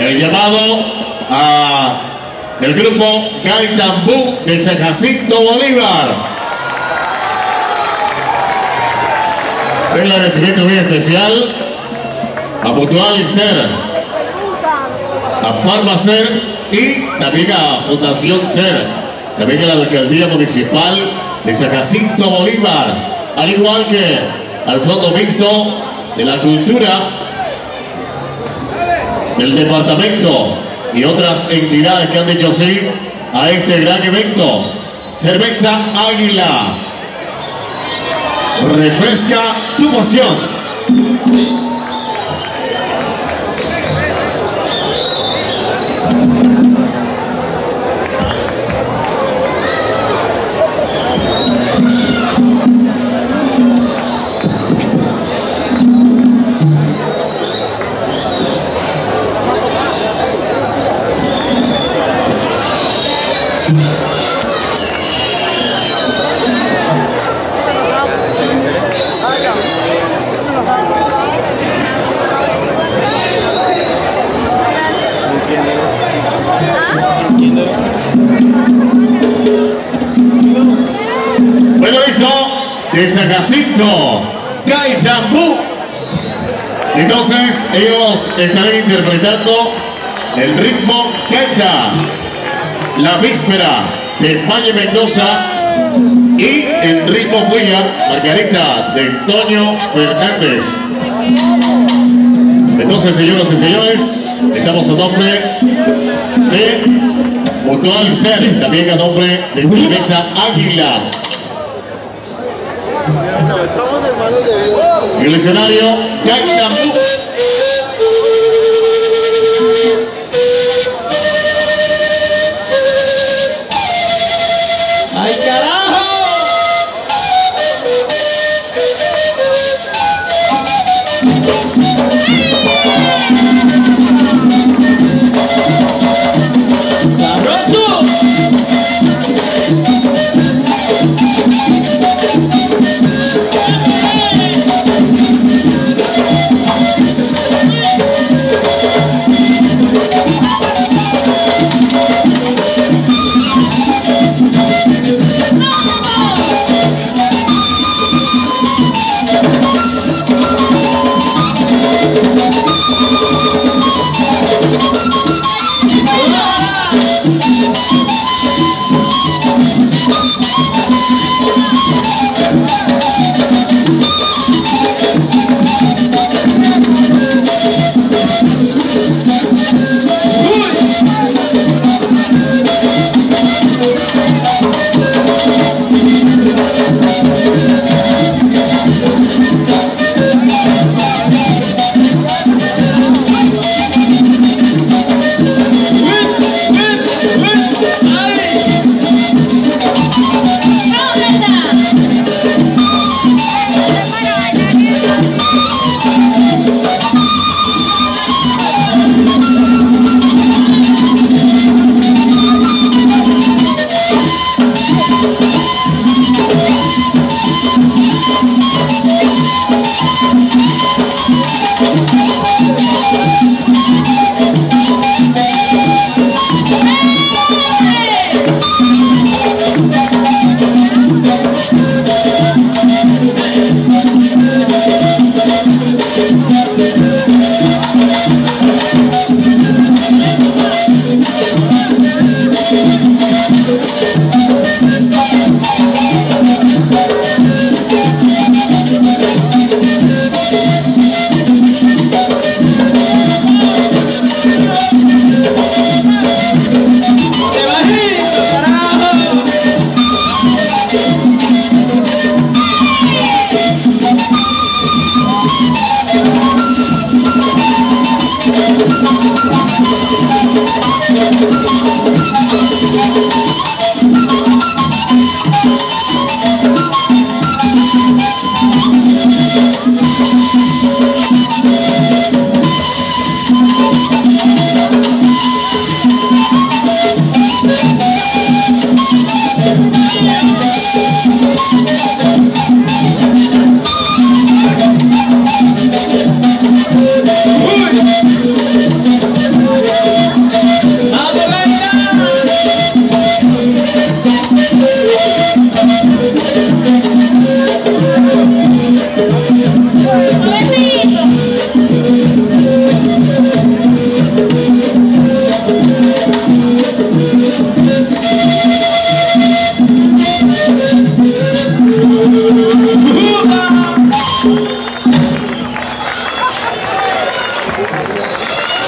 El llamado a el grupo Gaitambú de San Jacinto Bolívar. Un agradecimiento muy especial a Mutual Ser, a Farmacer y también a Fundación Ser, también a la Alcaldía Municipal de San Jacinto Bolívar, al igual que al Fondo Mixto de la Cultura del departamento y otras entidades que han dicho sí a este gran evento. Cerveza Águila, refresca tu pasión. Bueno, listo, de San Jacinto, Gaitambú. Entonces, ellos estarán interpretando el ritmo gaita, la víspera de España Mendoza y el ritmo huella, Margarita de Antonio Fernández. Entonces, señoras y señores, estamos a nombre de Mutual Ser, también a nombre de Cerveza Águila. En el escenario, Gaitambú. ¡Ay, carajo! ¡Sabroso!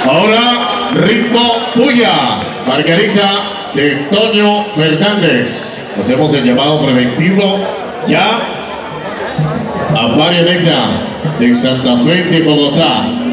Ahora Ritmo Puya, Margarita de Toño Fernández. Hacemos el llamado preventivo ya a Marioneta de Santa Fe de Bogotá.